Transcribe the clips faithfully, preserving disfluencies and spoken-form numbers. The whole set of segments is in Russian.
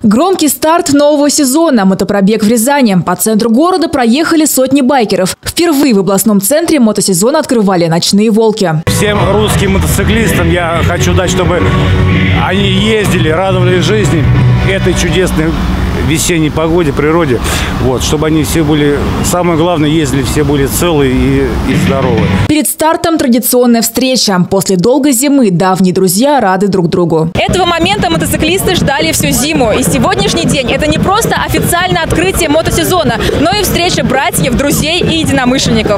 Громкий старт нового сезона. Мотопробег в Рязани. По центру города проехали сотни байкеров. Впервые в областном центре мотосезона открывали ночные волки. Всем русским мотоциклистам я хочу дать, чтобы они ездили, радовались жизни этой чудесной весенней погоде, природе. Вот, чтобы они все были, самое главное, ездили, все были целы и, и здоровы. Перед стартом традиционная встреча. После долгой зимы давние друзья рады друг другу. Этого момента мотоциклисты ждали всю зиму. И сегодняшний день – это не просто официальное открытие мотосезона, но и встреча братьев, друзей и единомышленников.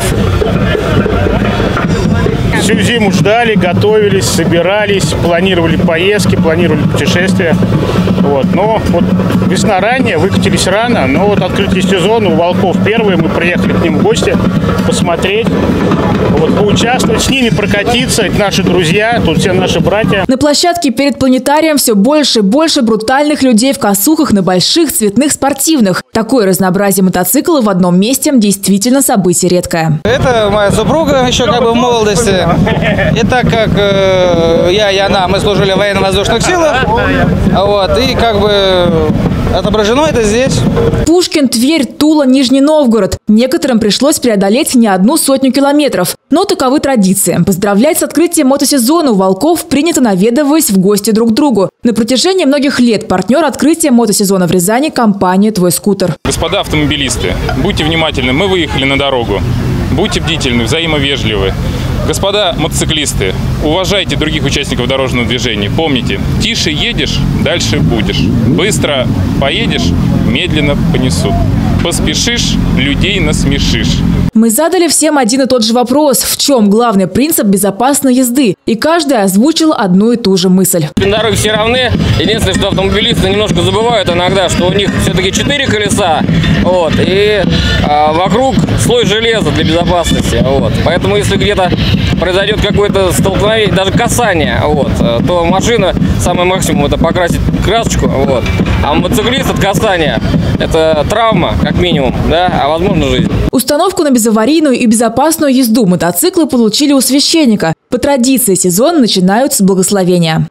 Всю зиму ждали, готовились, собирались, планировали поездки, планировали путешествия. Вот. Но вот весна ранняя, выкатились рано, но вот открытие сезона у волков первые, мы приехали к ним в гости посмотреть, вот, поучаствовать, с ними прокатиться. Это наши друзья, тут все наши братья. На площадке перед планетарием все больше и больше брутальных людей в косухах на больших цветных спортивных. Такое разнообразие мотоциклов в одном месте действительно событие редкое. Это моя супруга еще как бы в молодости. И так как э, я и она, мы служили в военно-воздушных силах, вот, и как бы отображено это здесь. Пушкин, Тверь, Тула, Нижний Новгород. Некоторым пришлось преодолеть не одну сотню километров. Но таковы традиции. Поздравлять с открытием мотосезона у волков принято, наведываясь в гости друг к другу. На протяжении многих лет партнер открытия мотосезона в Рязани – компания «Твой скутер». Господа автомобилисты, будьте внимательны, мы выехали на дорогу. Будьте бдительны, взаимовежливы. Господа мотоциклисты, уважайте других участников дорожного движения. Помните, тише едешь, дальше будешь. Быстро поедешь, медленно понесут. Поспешишь, людей насмешишь. Мы задали всем один и тот же вопрос. В чем главный принцип безопасной езды? И каждый озвучил одну и ту же мысль. Дороги все равны. Единственное, что автомобилисты немножко забывают иногда, что у них все-таки четыре колеса. Вот, и а, вокруг слой железа для безопасности. Вот. Поэтому если где-то произойдет какое-то столкновение, даже касание, вот, то машина, самый максимум, это покрасить красочку. Вот. А мотоциклист от касания – это травма, как минимум, да, а возможно жизнь. Установку на безаварийную и безопасную езду мотоциклы получили у священника. По традиции сезон начинают с благословения.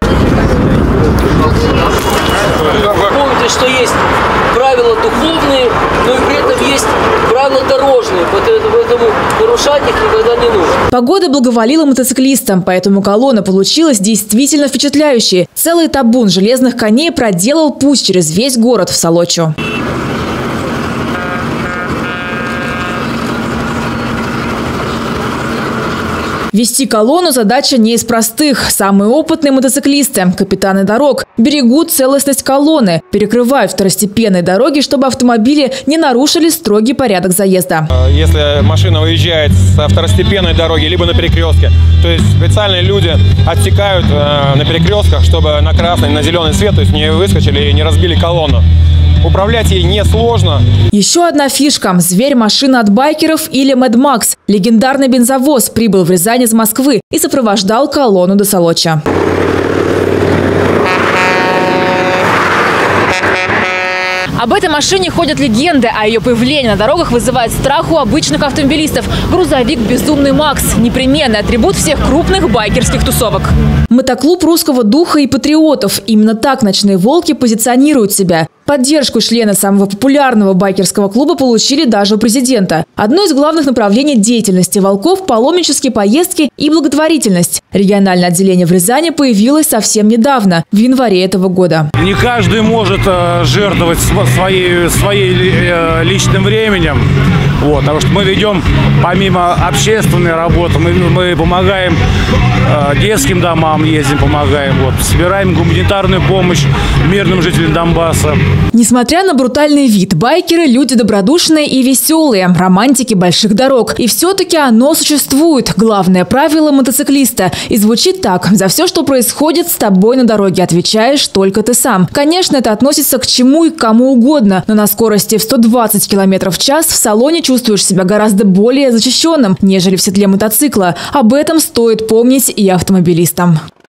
Помните, что есть правила духовные, но и при этом есть правила дорожные, поэтому нарушать их никогда не нужно. Погода благоволила мотоциклистам, поэтому колонна получилась действительно впечатляющей. Целый табун железных коней проделал путь через весь город в Солочу. Вести колонну – задача не из простых. Самые опытные мотоциклисты, капитаны дорог, берегут целостность колонны, перекрывают второстепенные дороги, чтобы автомобили не нарушили строгий порядок заезда. Если машина уезжает со второстепенной дороги, либо на перекрестке, то есть специальные люди отсекают на перекрестках, чтобы на красный, на зеленый свет, то есть не выскочили и не разбили колонну. Управлять ей несложно. Еще одна фишка – зверь-машина от байкеров или Мэд Макс. Легендарный бензовоз прибыл в Рязань из Москвы и сопровождал колонну до Солоча. Об этой машине ходят легенды, а ее появление на дорогах вызывает страх у обычных автомобилистов. Грузовик «Безумный Макс» – непременный атрибут всех крупных байкерских тусовок. Мотоклуб русского духа и патриотов. Именно так ночные волки позиционируют себя. Поддержку члены самого популярного байкерского клуба получили даже у президента. Одно из главных направлений деятельности волков – паломнические поездки и благотворительность. Региональное отделение в Рязани появилось совсем недавно, в январе этого года. Не каждый может э, жертвовать своей, своей э, личным временем. Вот, потому что мы ведем, помимо общественной работы, мы, мы помогаем э, детским домам, ездим, помогаем, вот, собираем гуманитарную помощь мирным жителям Донбасса. Несмотря на брутальный вид, байкеры – люди добродушные и веселые, романтики больших дорог. И все-таки оно существует. Главное правило мотоциклиста. И звучит так: за все, что происходит с тобой на дороге, отвечаешь только ты сам. Конечно, это относится к чему и к кому угодно, но на скорости в сто двадцать километров в час в салоне чувствуешь себя гораздо более защищенным, нежели в седле мотоцикла. Об этом стоит помнить и автомобилистам.